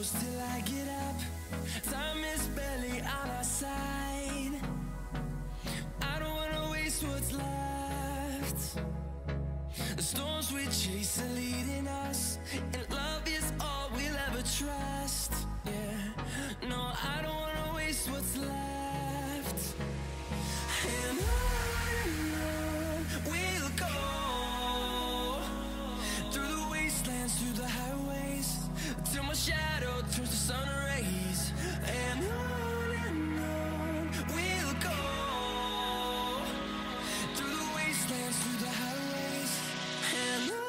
close till I get up. Time is barely on our side. I don't wanna waste what's left. The storms we chase are leading us, and love is all we'll ever trust. Yeah, no, I don't wanna waste what's left. And on we'll go, through the wastelands, through the highways, till my shadow turns to sun rays. And on we'll go, through the wastelands, through the highways, and on we'll go.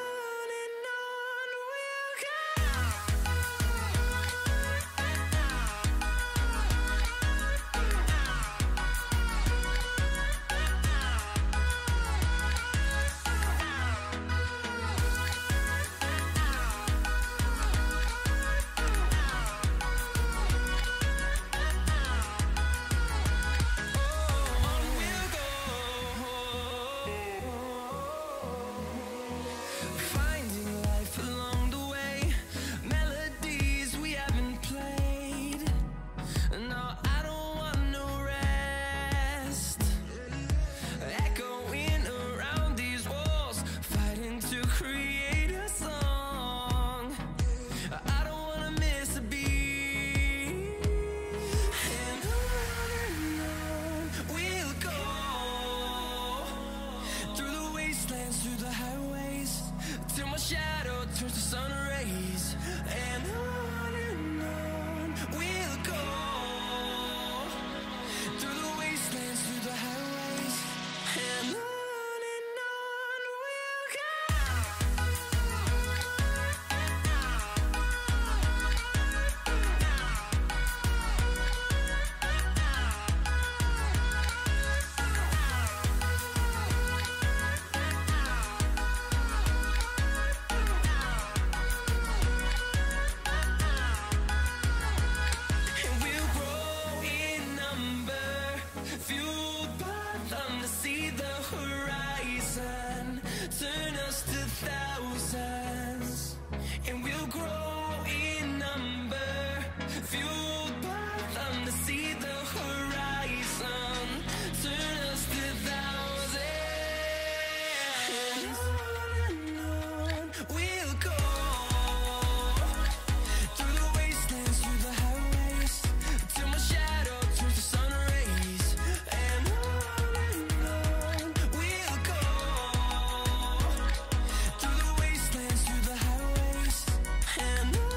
Through the highways, till my shadow turns to sun rays. And on we'll go, through the wastelands, through the highways, and on we'll go. Fueled by them to see the horizon, turn us to thousands, and we'll grow in number. Fueled by them to see the horizon, turn us to thousands. And on we'll go, through the wastelands, through the highways, till my shadow turns to sun rays. And on we'll go, through the wastelands, through the highways, and on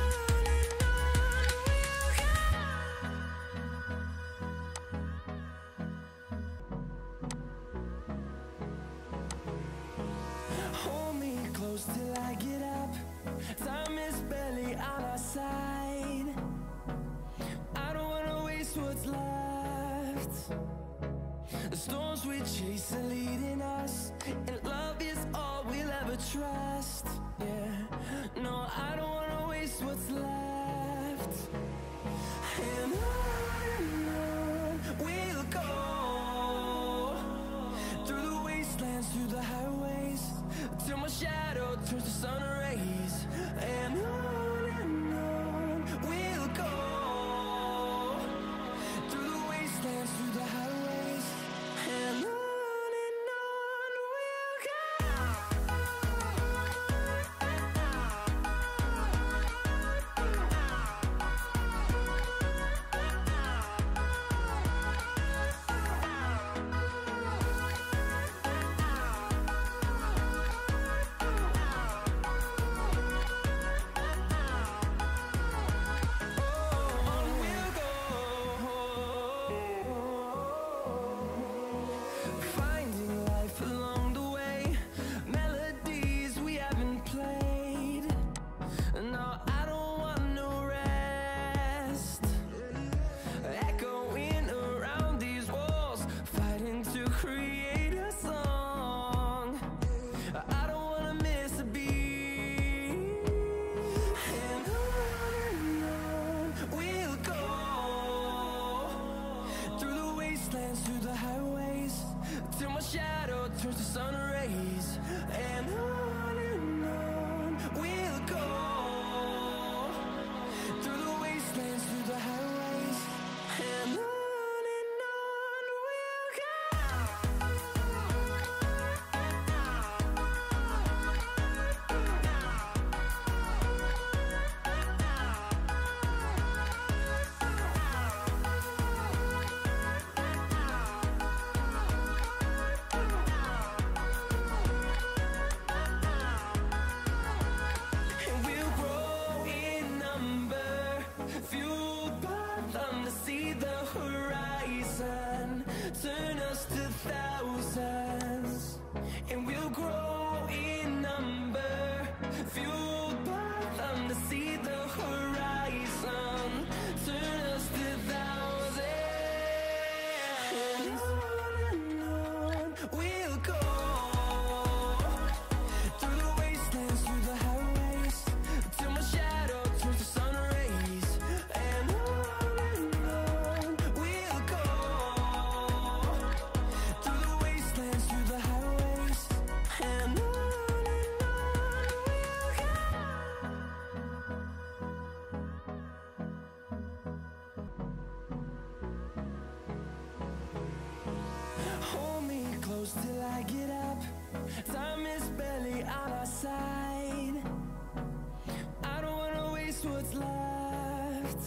we'll go. Hold me close till I get up. Time is barely on our side. I don't wanna waste what's left. The storms we chase are leading us, and love is all we'll ever trust. Yeah, no, I don't wanna waste what's left. And on we'll go, through the wastelands, through the highways, till my shadow turns to sun rays. And on we'll go, through the wastelands, through the highways, and on we'll go.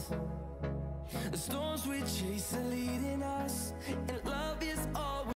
The storms we chase are leading us, and love